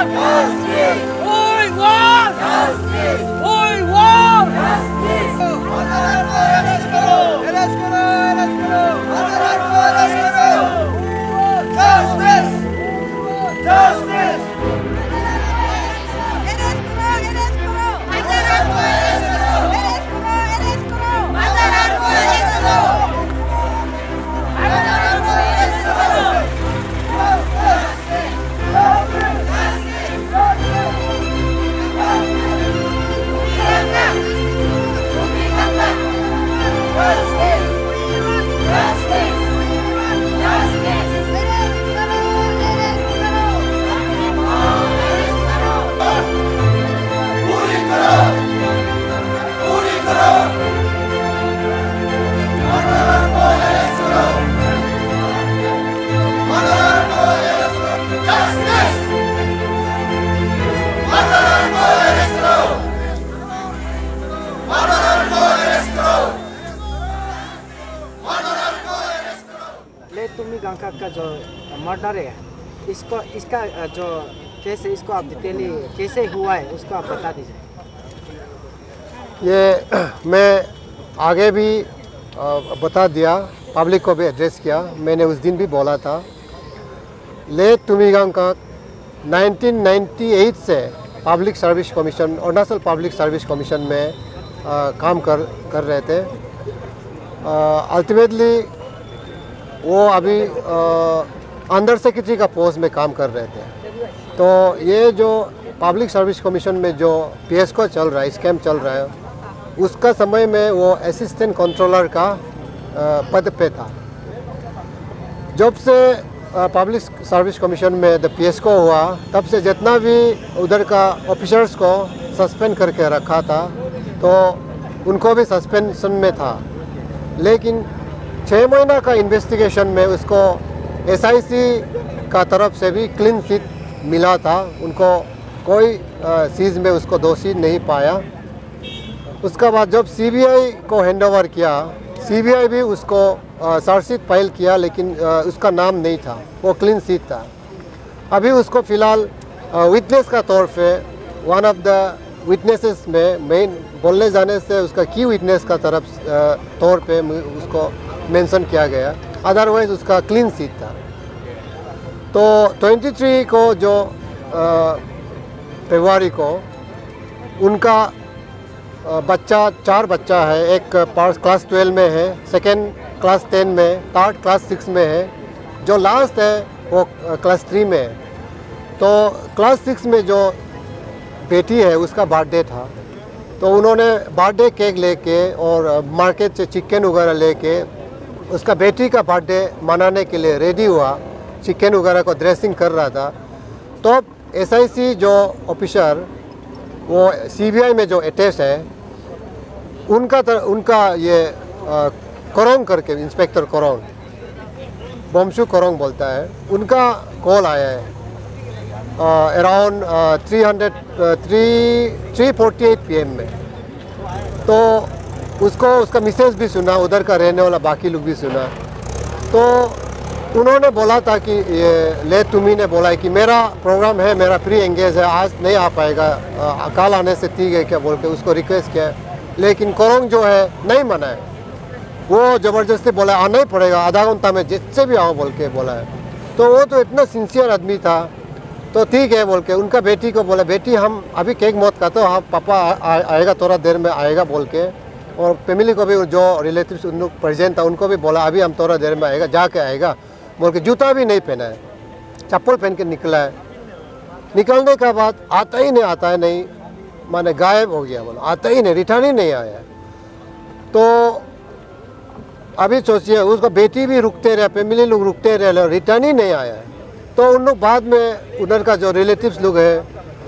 का जो मर्डर है इसका जो कैसे इसको आप डिटेली कैसे हुआ है उसको आप बता दीजिए। ये मैं आगे भी बता दिया, पब्लिक को भी एड्रेस किया। मैंने उस दिन भी बोला था ले तुमिगांग का 1998 से public service commission, Arunachal public service commission में काम कर रहे थे। अल्टीमेटली वो अभी अंडर सेक्रेटरी का पोस्ट में काम कर रहे थे। तो ये जो पब्लिक सर्विस कमीशन में जो पीएसको चल रहा है, स्कैम चल रहा है, उसका समय में वो असिस्टेंट कंट्रोलर का पद पे था। जब से पब्लिक सर्विस कमीशन में द पीएसको हुआ तब से जितना भी उधर का ऑफिसर्स को सस्पेंड करके रखा था तो उनको भी सस्पेंशन में था। लेकिन 6 महीना का इन्वेस्टिगेशन में उसको एसआईसी का तरफ से भी क्लीन चिट मिला था। उनको कोई चीज़ में उसको दोषी नहीं पाया। उसका बाद जब सीबीआई को हैंडओवर किया, सीबीआई भी उसको चार्जशीट फाइल किया, लेकिन उसका नाम नहीं था, वो क्लीन चिट था। अभी उसको फ़िलहाल विटनेस का तौर पे वन ऑफ द विटनेसेस में मेन बोलने जाने से उसका की विटनेस का तरफ तौर पे उसको मेंशन किया गया, अदरवाइज उसका क्लीन चिट था। तो 23 को जो फरवरी को उनका बच्चा 4 बच्चा है। एक क्लास 12 में है, सेकेंड क्लास 10 में, थर्ड क्लास 6 में है, जो लास्ट है वो क्लास 3 में है। तो क्लास 6 में जो बेटी है उसका बर्थडे था, तो उन्होंने बर्थडे केक लेके और मार्केट से चिकन वगैरह लेके उसका बेटी का बर्थडे मनाने के लिए रेडी हुआ, चिकन वगैरह को ड्रेसिंग कर रहा था। तो एसआईसी जो ऑफिसर वो सीबीआई में जो अटैच है उनका ये कोरोंग करके, इंस्पेक्टर कोरोंग, बोमशु कोरोंग बोलता है, उनका कॉल आया है अराउंड 3:48 PM में। तो उसका मिसेज भी सुना, उधर का रहने वाला बाकी लोग भी सुना। तो उन्होंने बोला था कि ये ले तुम्ही ने बोला है कि मेरा प्रोग्राम है, मेरा प्री एंगेज है, आज नहीं आ पाएगा, कल आने से ठीक है क्या बोल के उसको रिक्वेस्ट किया। लेकिन कोरोंग जो है नहीं माना है, वो ज़बरदस्ती बोला आना ही पड़ेगा, आधा घंटा में जिससे भी आओ बोल के बोला है। तो वो तो इतना सिंसियर आदमी था, तो ठीक है बोल के उनका बेटी को बोला बेटी हम अभी केक मत खाते हो, हाँ पापा आएगा थोड़ा देर में आएगा बोल के। और फैमिली को भी जो रिलेटिव्स उन लोग प्रेजेंट था उनको भी बोला अभी हम थोड़ा देर में आएगा, जाके आएगा बोल के। जूता भी नहीं पहना है, चप्पल पहन के निकला है। निकलने का बाद आता ही नहीं माने गायब हो गया, बोला आता ही नहीं, रिटर्न ही नहीं आया। तो अभी सोचिए उसका बेटी भी रुकते रहे, फैमिली लोग रुकते रहे, रिटर्न ही नहीं आया है। तो उन लोग बाद में उधर का जो रिलेटिव्स लोग है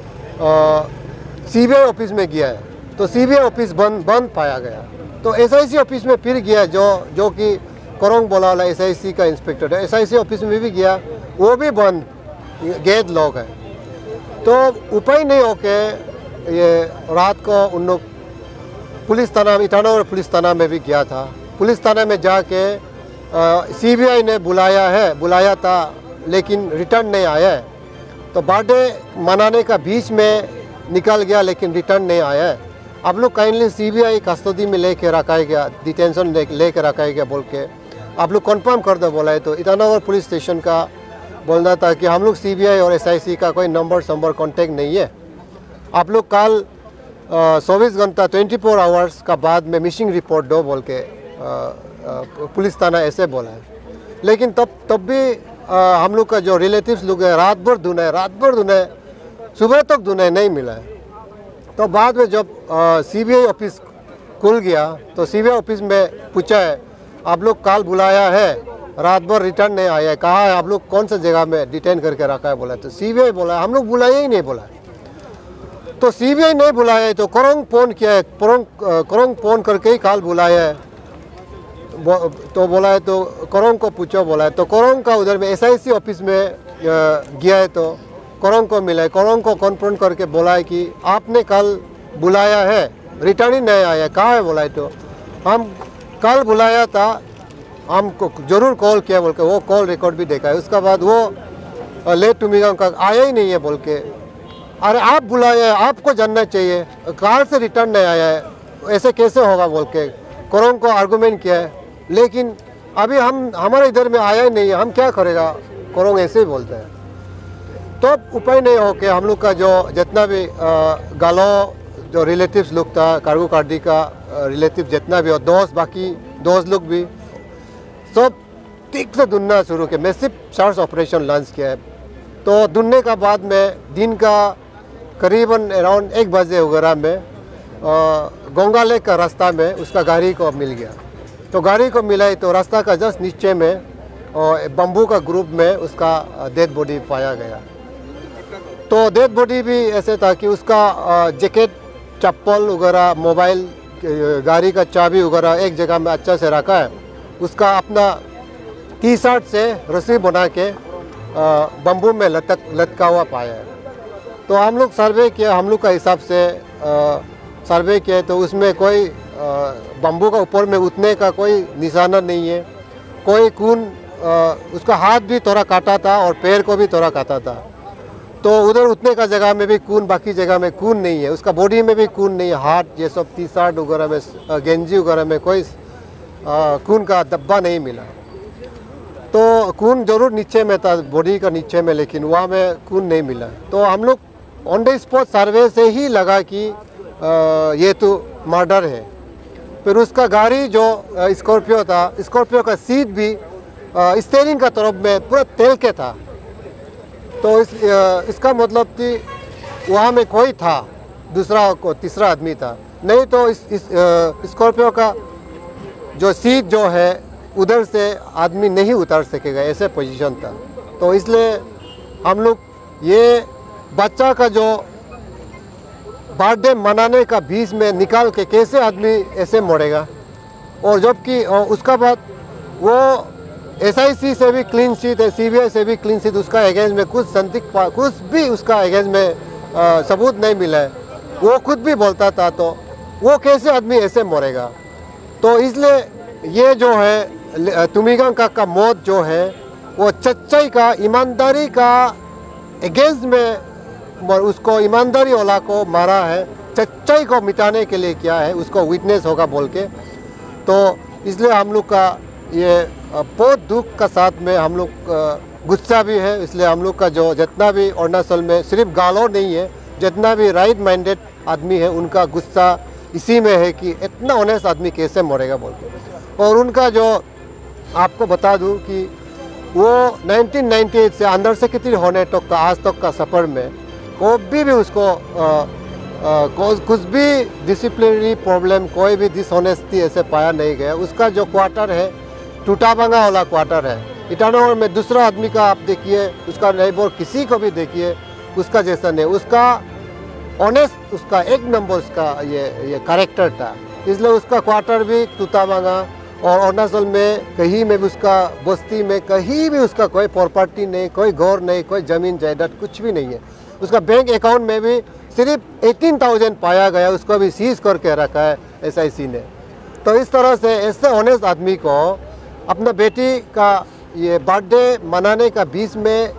सीबीआई ऑफिस में गया है, तो सीबीआई ऑफिस बंद पाया गया। तो एसआईसी ऑफिस में फिर गया, जो कि कोरोंग बोला वाला एसआईसी का इंस्पेक्टर है, एसआईसी ऑफिस में भी गया, वो भी बंद, गेट लॉक है। तो उपाय नहीं होके ये रात को उन लोग पुलिस थाना, ईटानगर पुलिस थाना में भी गया था। पुलिस थाना में जाके सीबीआई ने बुलाया था लेकिन रिटर्न नहीं आया है। तो तो बर्थडे मनाने का बीच में निकल गया लेकिन रिटर्न नहीं आया है। आप लोग काइंडली सीबीआई कस्टडी में लेके रखा गया, डिटेंशन लेके रखा गया बोल के आप लोग कंफर्म कर दो बोला है। तो ईटानगर पुलिस स्टेशन का बोलना था कि हम लोग सीबीआई और एसआईसी का कोई नंबर कॉन्टेक्ट नहीं है। आप लोग कल 24 घंटा 24 आवर्स का बाद में मिसिंग रिपोर्ट दो बोल के पुलिस थाना ऐसे बोला है। लेकिन तब भी हम लोग का जो रिलेटिव्स लोग हैं रात भर ढूंढे, सुबह तक ढूंढे, नहीं मिला है। तो बाद में जब सीबीआई ऑफिस खुल गया तो सीबीआई ऑफिस में पूछा है आप लोग कल बुलाया है, रात भर रिटर्न नहीं आया है, कहाँ है, आप लोग कौन सा जगह में डिटेन करके रखा है बोला। तो सीबीआई बोला हम लोग बुलाया ही नहीं बोला। तो सीबीआई नहीं बुलाया है तो कोरोंग फोन किया है, कोरोंग फोन करके ही कल बुलाया है तो बोला है। तो कोरोंग को पूछो बोला है। तो कोरोंग का उधर में एसआईसी ऑफिस में गया है तो कोरोंग को मिला है। कोरोंग को कॉन्फ्रेंट करके बोला है कि आपने कल बुलाया है, रिटर्न ही नहीं आया, कहाँ है बोला है। तो हम कल बुलाया था, हमको ज़रूर कॉल किया बोल के वो कॉल रिकॉर्ड भी देखा है। उसके बाद वो लेट टुमिगांव का आया ही नहीं है बोल के, अरे आप बुलाया है, आपको जानना चाहिए, कार से रिटर्न नहीं आया है, ऐसे कैसे होगा बोल के कोरोंग को आर्गूमेंट किया है। लेकिन अभी हमारे इधर में आया ही नहीं है, हम क्या करेगा, कोरोंग ऐसे ही बोलते हैं। तो उपाय नहीं हो के हम लोग का जो जितना भी गालो जो रिलेटिव्स लोग था, कार्गो कार्डी का रिलेटिव जितना भी और दोस्त, बाकी दोस्त लोग भी सब ठीक से ढूंढना शुरू किया, मैसिव सर्च ऑपरेशन लॉन्च किया है। तो ढूंढने का बाद में दिन का करीबन अराउंड 1 बजे वगैरह में गोंगा लेक का रास्ता में उसका गाड़ी को मिल गया। तो गाड़ी को मिला तो रास्ता का जस्ट नीचे में बम्बू का ग्रुप में उसका डेड बॉडी पाया गया। तो डेड बॉडी भी ऐसे था कि उसका जैकेट, चप्पल वगैरह, मोबाइल, गाड़ी का चाबी वगैरह एक जगह में अच्छा से रखा है। उसका अपना टी शर्ट से रस्सी बना के बम्बू में लटका हुआ पाया है। तो हम लोग सर्वे किया, हम लोग का हिसाब से सर्वे किया तो उसमें कोई बम्बू का ऊपर में उतने का कोई निशाना नहीं है। कोई खून, उसका हाथ भी थोड़ा काटा था और पैर को भी थोड़ा काटा था। तो उधर उतने का जगह में भी खून, बाकी जगह में खून नहीं है। उसका बॉडी में भी खून नहीं है, हाथ ये सब टी शर्ट वगैरह में, गेंजी वगैरह में कोई खून का धब्बा नहीं मिला। तो खून जरूर नीचे में था, बॉडी का नीचे में, लेकिन वहाँ में खून नहीं मिला। तो हम लोग ऑन द स्पॉट सर्वे से ही लगा कि ये तो मर्डर है। फिर उसका गाड़ी जो स्कॉर्पियो था, स्कॉर्पियो का सीट भी स्टीयरिंग का तरफ में पूरा तेल के था। तो इसका मतलब कि वहाँ में कोई था, तीसरा आदमी था। नहीं तो इस स्कॉर्पियो का जो सीट जो है उधर से आदमी नहीं उतार सकेगा, ऐसे पोजीशन था। तो इसलिए हम लोग ये बच्चा का जो बर्थडे मनाने का बीच में निकाल के कैसे आदमी ऐसे मरेगा। और जबकि उसका बाद वो एसआईसी से भी क्लीन शीट है, सीबीआई से भी क्लीन शीट, उसका अगेंस्ट में कुछ भी उसका अगेंस्ट में सबूत नहीं मिला है। वो खुद भी बोलता था, तो वो कैसे आदमी ऐसे मरेगा। तो इसलिए ये जो है तुमिगांव का मौत जो है वो सच्चाई का, ईमानदारी का अगेंस्ट में उसको, ईमानदारी वाला को मारा है, सच्चाई को मिटाने के लिए किया है, उसको विटनेस होगा बोल के। तो इसलिए हम लोग का ये बहुत दुख का साथ में हम लोग गुस्सा भी है। इसलिए हम लोग का जो जितना भी अरुणाचल में सिर्फ गालो नहीं है, जितना भी राइट माइंडेड आदमी है उनका गुस्सा इसी में है कि इतना ऑनेस्ट आदमी कैसे मरेगा बोल के। और उनका जो आपको बता दूं कि वो 1998 से अंडर सेक्रेटरी होने तक का आज तक का सफ़र में कभी भी उसको कुछ भी डिसिप्लिनरी प्रॉब्लम, कोई भी डिसऑनेस्टी ऐसे पाया नहीं गया। उसका जो क्वार्टर है टूटाबांगा वाला क्वार्टर है ईटानगर में। दूसरा आदमी का आप देखिए, उसका नेबर किसी को भी देखिए, उसका जैसा नहीं, उसका ऑनेस्ट, उसका एक नंबर उसका ये कैरेक्टर था। इसलिए उसका क्वार्टर भी टूटाबांगा। और अरुणाचल में कहीं में भी उसका बस्ती में कहीं भी उसका कोई प्रॉपर्टी नहीं, कोई घर नहीं, कोई ज़मीन जायदाद कुछ भी नहीं है। उसका बैंक अकाउंट में भी सिर्फ 18,000 पाया गया, उसको भी सीज करके रखा है एसआईसी ने। तो इस तरह से ऐसे ऑनेस्ट आदमी को अपना बेटी का ये बर्थडे मनाने का बीच में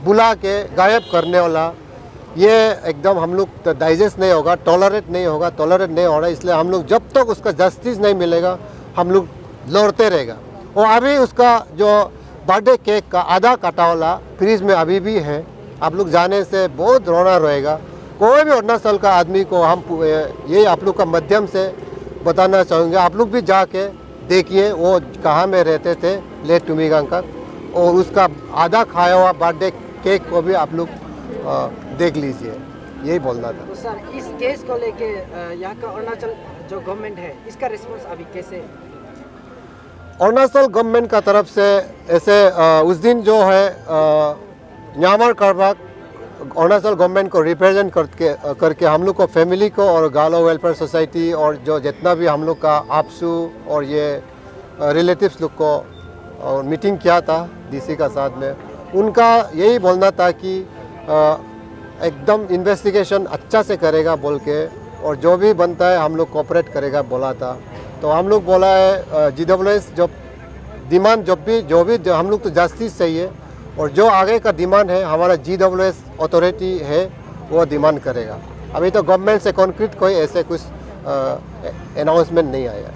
बुला के गायब करने वाला, ये एकदम हम लोग डाइजेस्ट नहीं होगा, टॉलरेट नहीं हो रहा। इसलिए हम लोग जब तक उसका जस्टिस नहीं मिलेगा हम लोग लड़ते रहेगा। और अभी उसका जो बर्थडे केक का आधा काटा वाला फ्रीज में अभी भी है, आप लोग जाने से बहुत रोना रहेगा। कोई भी अरुणाचल का आदमी को हम ये आप लोग का माध्यम से बताना चाहूँगे, आप लोग भी जाके देखिए वो कहाँ में रहते थे लेट टुमिगांग, और उसका आधा खाया हुआ बर्थडे केक को भी आप लोग देख लीजिए, यही बोलना था। तो सर इस केस को लेके यहाँ का अरुणाचल जो गवर्नमेंट है इसका रिस्पॉन्स अभी कैसे है? अरुणाचल गवर्नमेंट का तरफ से ऐसे उस दिन जो है न्यामर कारबाग अरुणाचल गवर्नमेंट को रिप्रेजेंट करके हम लोग को फैमिली को और गालो वेलफेयर सोसाइटी और जो जितना भी हम लोग का आपसू और ये रिलेटिव्स लोग को और मीटिंग किया था डीसी का साथ में, उनका यही बोलना था कि एकदम इन्वेस्टिगेशन अच्छा से करेगा बोल के, और जो भी बनता है हम लोग कोऑपरेट करेगा बोला था। तो हम लोग बोला है GWS जो डिमांड जो हम लोग तो जस्टिस चाहिए, और जो आगे का डिमांड है हमारा GWS अथॉरिटी है वो डिमांड करेगा। अभी तो गवर्नमेंट से कॉन्क्रीट कोई ऐसे कुछ अनाउंसमेंट नहीं आया।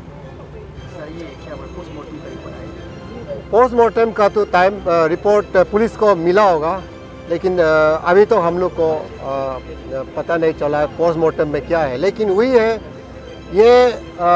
पोस्टमार्टम का तो टाइम रिपोर्ट पुलिस को मिला होगा, लेकिन अभी तो हम लोग को पता नहीं चला है पोस्टमार्टम में क्या है। लेकिन वही है, ये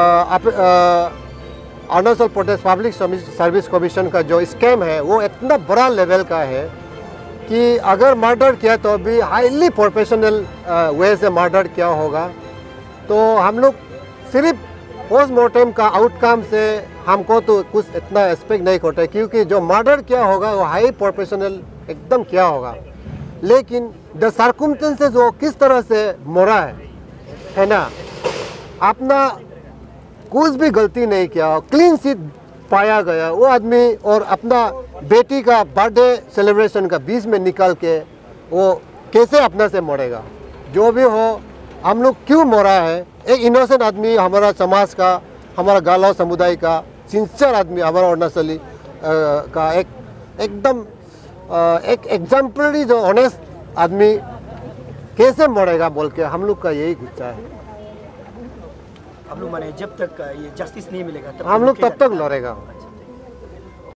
Arunachal Pradesh public service commission का जो स्कैम है वो इतना बड़ा लेवल का है कि अगर मर्डर किया तो भी हाईली प्रोफेशनल वे से मर्डर किया होगा। तो हम लोग सिर्फ पोस्टमार्टम का आउटकम से हमको तो कुछ इतना एक्सपेक्ट नहीं करते, क्योंकि जो मर्डर किया होगा वो हाई प्रोफेशनल एकदम किया होगा। लेकिन द सर्कमस्टेंसेस वो किस तरह से मरा है ना, अपना कुछ भी गलती नहीं किया, क्लीन सीट पाया गया वो आदमी, और अपना बेटी का बर्थडे सेलिब्रेशन का बीच में निकाल के वो कैसे अपना से मरेगा। जो भी हो, हम लोग क्यों मरा है, एक इनोसेंट आदमी, हमारा समाज का, हमारा गालाव समुदाय का सिंसियर आदमी, हमारा अरुणाचली का एकदम एक एग्जाम्पलरी जो ऑनेस्ट आदमी कैसे मरेगा बोल के हम लोग का यही गुस्सा है। हम लोग माने जब तक ये जस्टिस नहीं मिलेगा हम लोग तब तक लड़ेगा।